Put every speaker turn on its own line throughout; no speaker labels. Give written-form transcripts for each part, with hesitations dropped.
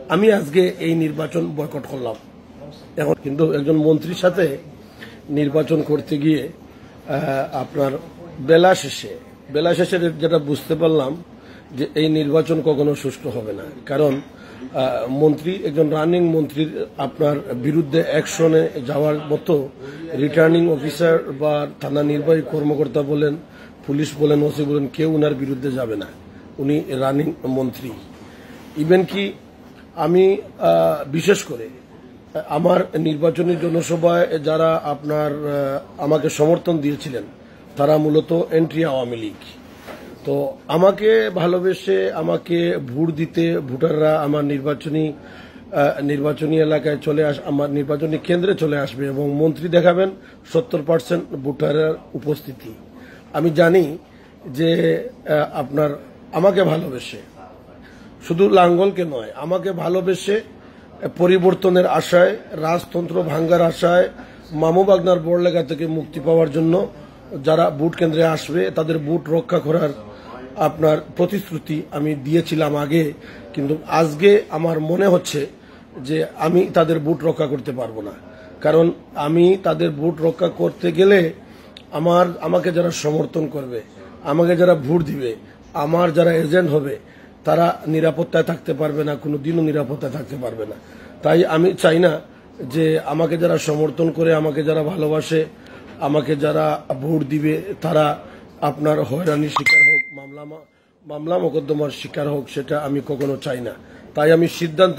আমি আজকে এই নির্বাচন বয়কট করলাম। এখন কিন্তু একজন মন্ত্রীর সাথে নির্বাচন করতে গিয়ে আপনার বেলা শেষে যেটা বুঝতে পারলাম যে এই নির্বাচন কখনো সুষ্ঠু হবে না। কারণ মন্ত্রী, একজন রানিং মন্ত্রীর আপনার বিরুদ্ধে অ্যাকশনে যাওয়ার মতো রিটার্নিং অফিসার বা থানা নির্বাহী কর্মকর্তা বলেন, পুলিশ বলেন, ওসি বলেন, কেউ উনার বিরুদ্ধে যাবে না। উনি রানিং মন্ত্রী। ইভেন কি আমি বিশেষ করে আমার নির্বাচনী জনসভায় যারা আপনার আমাকে সমর্থন দিয়েছিলেন তারা মূলত এন্ট্রি আওয়ামী লীগ। তো আমাকে ভালোবেসে আমাকে ভোট দিতে ভোটাররা আমার নির্বাচনী এলাকায় আমার নির্বাচনী কেন্দ্রে চলে আসবে এবং মন্ত্রী দেখাবেন 70% ভোটারের উপস্থিতি। আমি জানি যে আপনার আমাকে ভালোবেসে, শুধু লাঙ্গলকে নয়, আমাকে ভালোবেসে পরিবর্তনের আশায়, রাজতন্ত্র ভাঙ্গার আশায়, মামু বাগনার বড়লেখা থেকে মুক্তি পাওয়ার জন্য যারা ভোট কেন্দ্রে আসবে তাদের ভোট রক্ষা করার আপনার প্রতিশ্রুতি আমি দিয়েছিলাম আগে। কিন্তু আজকে আমার মনে হচ্ছে যে আমি তাদের ভোট রক্ষা করতে পারবো না। কারণ আমি তাদের ভোট রক্ষা করতে গেলে আমাকে যারা সমর্থন করবে, আমাকে যারা ভোট দিবে, আমার যারা এজেন্ট হবে, তারা নিরাপত্তায় থাকতে পারবে না, কোনো দিনও নিরাপত্তায় থাকতে পারবে না। তাই আমি চাই না যে আমাকে যারা সমর্থন করে, আমাকে যারা ভালোবাসে, আমাকে যারা ভোট দিবে তারা আপনার হয়রানির শিকার হোক, মামলা মোকদ্দমার শিকার হোক, সেটা আমি কখনো চাই না। তাই আমি সিদ্ধান্ত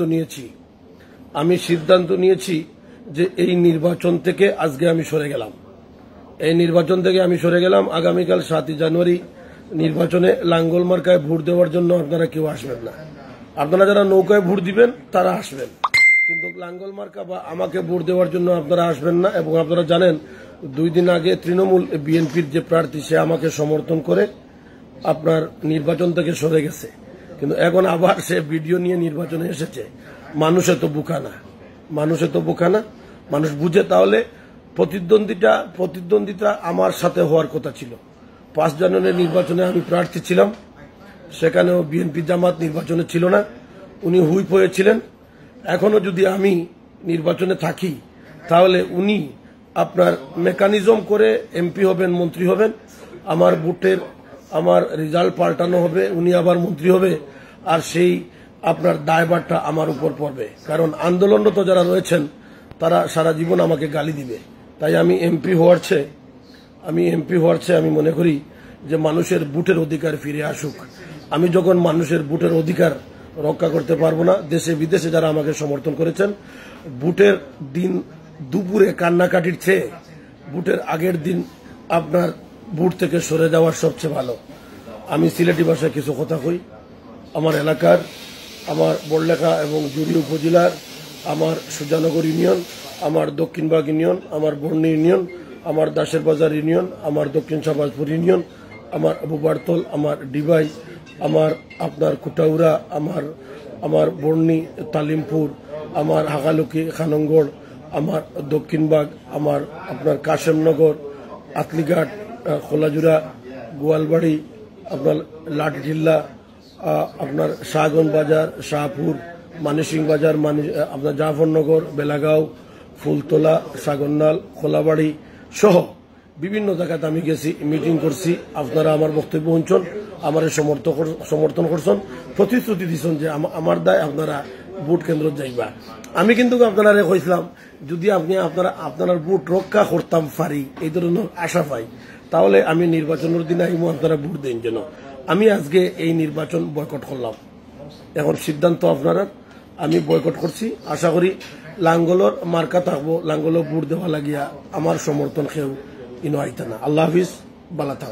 নিয়েছি যে এই নির্বাচন থেকে আজকে আমি সরে গেলাম। আগামীকাল 7 জানুয়ারি নির্বাচনে লাঙ্গল মার্কায় ভোট দেওয়ার জন্য আপনারা কেউ আসবেন না। আপনারা যারা নৌকায় ভোট দিবেন তারা আসবেন, কিন্তু লাঙ্গল মার্কা বা আমাকে ভোট দেওয়ার জন্য আপনারা আসবেন না। এবং আপনারা জানেন 2 দিন আগে তৃণমূল বিএনপির যে প্রার্থী সে আমাকে সমর্থন করে আপনার নির্বাচন থেকে সরে গেছে, কিন্তু এখন আবার সে ভিডিও নিয়ে নির্বাচনে এসেছে। মানুষ এত বোকা না, মানুষ বুঝে। তাহলে প্রতিদ্বন্দ্বিতা আমার সাথে হওয়ার কথা ছিল। 5 জানুয়ারি নির্বাচনে আমি প্রার্থী ছিলাম, সেখানেও বিএনপি জামাত নির্বাচনে ছিল না, উনি হুইপ হয়েছিলেন। এখনো যদি আমি নির্বাচনে থাকি তাহলে উনি আপনার মেকানিজম করে এমপি হবেন, মন্ত্রী হবেন, আমার রেজাল্ট পাল্টানো হবে, উনি আবার মন্ত্রী হবে, আর সেই আপনার দায়ভারটা আমার উপর পড়বে। কারণ আন্দোলনরত যারা রয়েছেন তারা সারা জীবন আমাকে গালি দিবে। তাই আমি এমপি হওয়ার চেয়ে আমি মনে করি যে মানুষের ভোটের অধিকার ফিরে আসুক। আমি যখন মানুষের ভোটের অধিকার রক্ষা করতে পারবো না, দেশে বিদেশে যারা আমাকে সমর্থন করেছেন, ভোটের দিন দুপুরে কান্নাকাটির চেয়ে ভোটের আগের দিন আপনার ভোট থেকে সরে যাওয়ার সবচেয়ে ভালো। আমি সিলেটি ভাষায় কিছু কথা কই। আমার এলাকার, আমার বড়লেখা এবং জুড়ি উপজেলার, আমার সুজানগর ইউনিয়ন, আমার দক্ষিণবাগ ইউনিয়ন, আমার বর্ণি ইউনিয়ন, আমার দাসের বাজার ইউনিয়ন, আমার দক্ষিণ শাহবাজপুর ইউনিয়ন, আমার বুবারতল, আমার ডিবাই, আমার আপনার কুটাউড়া, আমার বর্ণি তালিমপুর, আমার হাকালুকি খানঙ্গড়, আমার দক্ষিণবাগ, আমার আপনার কাশেমনগর, আতলিঘাট, খোলাজুরা, গোয়ালবাড়ি, আপনার লাঠিটিল্লা, আপনার শাহগঞ্জ বাজার, শাহপুর, মানিসিং বাজার, আপনার জাফরনগর, বেলাগাঁও, ফুলতলা, সাগরনাল, খোলাবাড়ি সহ বিভিন্ন জায়গাতে আমি গেছি, মিটিং করছি। আপনারা আমার বক্তব্য শুনছেন, আমার সমর্থন করছেন, প্রতিশ্রুতি দিচ্ছেন যে আমার দায় আপনারা ভোট কেন্দ্র যাইবা। আমি কিন্তু আপনারা কইছিলাম যদি আপনারা ভোট রক্ষা করতাম পারি, এই ধরনের আশা পাই, তাহলে আমি নির্বাচনের দিনে আইমো, আপনারা ভোট দেন যেন। আমি আজকে এই নির্বাচন বয়কট করলাম। এখন সিদ্ধান্ত আপনারা, আমি বয়কট করছি। আশা করি লাঙ্গলর মার্কা থাকবো, লাঙ্গলর ভোট দেওয়া লাগিয়া আমার সমর্থন কেউ আইতা না। আল্লাহ হাফিজ, বালা থাক।